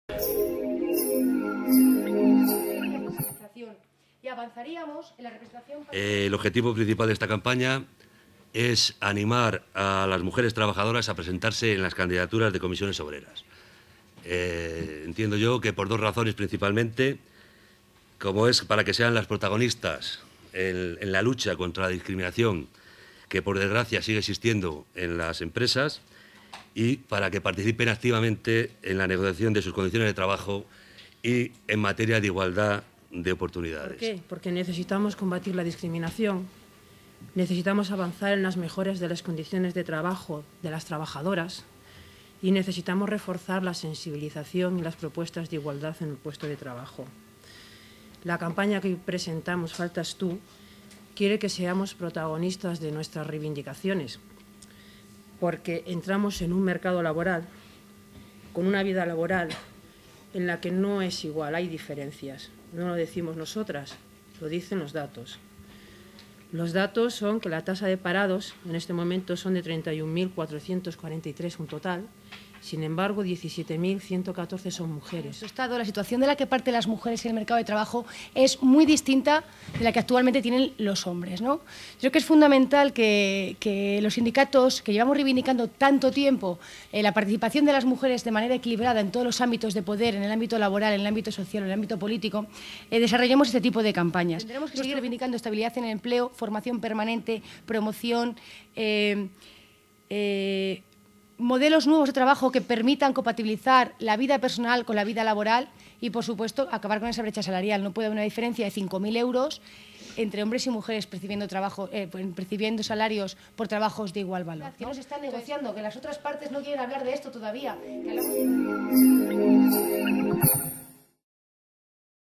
Y avanzaríamos en la representación. El objetivo principal de esta campaña es animar a las mujeres trabajadoras a presentarse en las candidaturas de comisiones obreras. Entiendo yo que por dos razones principalmente, como es para que sean las protagonistas en la lucha contra la discriminación que por desgracia sigue existiendo en las empresas, y para que participen activamente en la negociación de sus condiciones de trabajo y en materia de igualdad de oportunidades. ¿Por qué? Porque necesitamos combatir la discriminación, necesitamos avanzar en las mejoras de las condiciones de trabajo de las trabajadoras y necesitamos reforzar la sensibilización y las propuestas de igualdad en el puesto de trabajo. La campaña que presentamos, Faltas tú, quiere que seamos protagonistas de nuestras reivindicaciones, porque entramos en un mercado laboral, con una vida laboral en la que no es igual, hay diferencias. No lo decimos nosotras, lo dicen los datos. Los datos son que la tasa de parados en este momento son de 31.443 un total. Sin embargo, 17.114 son mujeres. La situación de la que parten las mujeres en el mercado de trabajo es muy distinta de la que actualmente tienen los hombres, ¿no? Yo creo que es fundamental que los sindicatos, que llevamos reivindicando tanto tiempo la participación de las mujeres de manera equilibrada en todos los ámbitos de poder, en el ámbito laboral, en el ámbito social, en el ámbito político, desarrollemos este tipo de campañas. Tendremos que seguir reivindicando estabilidad en el empleo, formación permanente, promoción, modelos nuevos de trabajo que permitan compatibilizar la vida personal con la vida laboral y, por supuesto, acabar con esa brecha salarial. No puede haber una diferencia de 5.000 euros entre hombres y mujeres percibiendo salarios por trabajos de igual valor, ¿no? Que no se están negociando, que las otras partes no quieren hablar de esto todavía. Que